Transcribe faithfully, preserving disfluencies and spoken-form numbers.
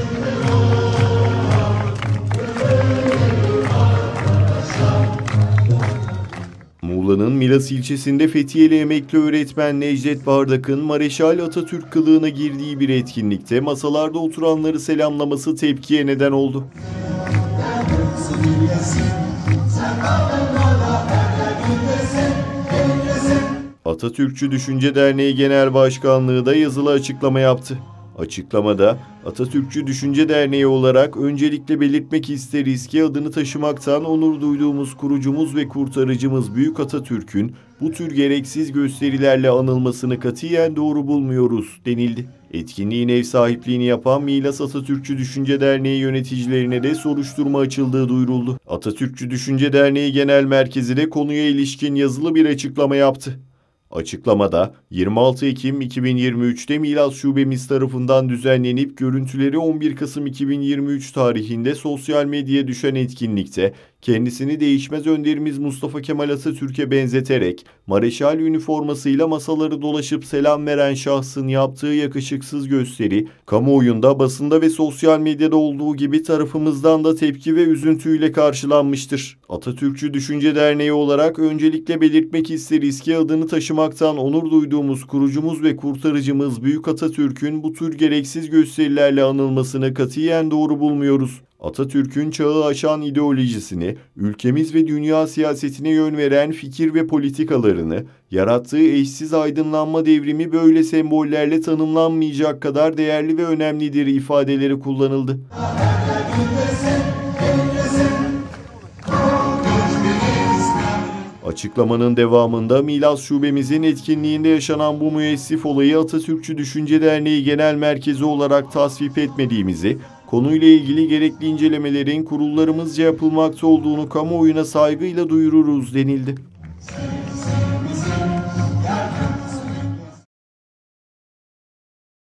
Muğla'nın Milas ilçesinde Fethiyeli emekli öğretmen Necdet Bardak'ın Mareşal Atatürk kılığına girdiği bir etkinlikte masalarda oturanları selamlaması tepkiye neden oldu. Atatürkçü Düşünce Derneği Genel Başkanlığı da yazılı açıklama yaptı. Açıklamada Atatürkçü Düşünce Derneği olarak öncelikle belirtmek isteriz ki adını taşımaktan onur duyduğumuz kurucumuz ve kurtarıcımız Büyük Atatürk'ün bu tür gereksiz gösterilerle anılmasını katiyen doğru bulmuyoruz denildi. Etkinliğin ev sahipliğini yapan Milas Atatürkçü Düşünce Derneği yöneticilerine de soruşturma açıldığı duyuruldu. Atatürkçü Düşünce Derneği Genel Merkezi de konuya ilişkin yazılı bir açıklama yaptı. Açıklamada yirmi altı Ekim iki bin yirmi üç'te Milas Şubemiz tarafından düzenlenip görüntüleri on bir Kasım iki bin yirmi üç tarihinde sosyal medyaya düşen etkinlikte kendisini değişmez önderimiz Mustafa Kemal Atatürk'e benzeterek Mareşal üniformasıyla masaları dolaşıp selam veren şahsın yaptığı yakışıksız gösteri, kamuoyunda, basında ve sosyal medyada olduğu gibi tarafımızdan da tepki ve üzüntüyle karşılanmıştır. Atatürkçü Düşünce Derneği olarak öncelikle belirtmek isteriz ki adını taşımaktan onur duyduğumuz kurucumuz ve kurtarıcımız Büyük Atatürk'ün bu tür gereksiz gösterilerle anılmasını katiyen doğru bulmuyoruz. Atatürk'ün çağı aşan ideolojisini, ülkemiz ve dünya siyasetine yön veren fikir ve politikalarını, yarattığı eşsiz aydınlanma devrimi böyle sembollerle tanımlanmayacak kadar değerli ve önemlidir ifadeleri kullanıldı. Açıklamanın devamında Milas Şubemizin etkinliğinde yaşanan bu müessif olayı Atatürkçü Düşünce Derneği Genel Merkezi olarak tasvip etmediğimizi, konuyla ilgili gerekli incelemelerin kurullarımızca yapılmakta olduğunu kamuoyuna saygıyla duyururuz denildi.